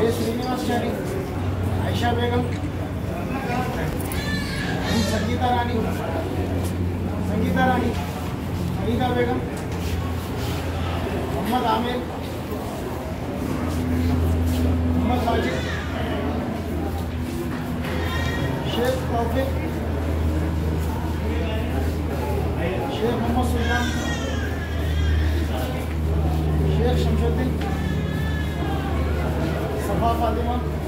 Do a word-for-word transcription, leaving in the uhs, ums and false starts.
के श्रीनिवासाचारी, आयशा बेगम, संगीता रानी, संगीता रानी, अनीता बेगम, मोहम्मद आमिर, मोहम्मद वाजिद, शेख तौफिक, शेख मोहम्मद सुल्तान, शेख शमशुद्दीन, सफा फातिमा,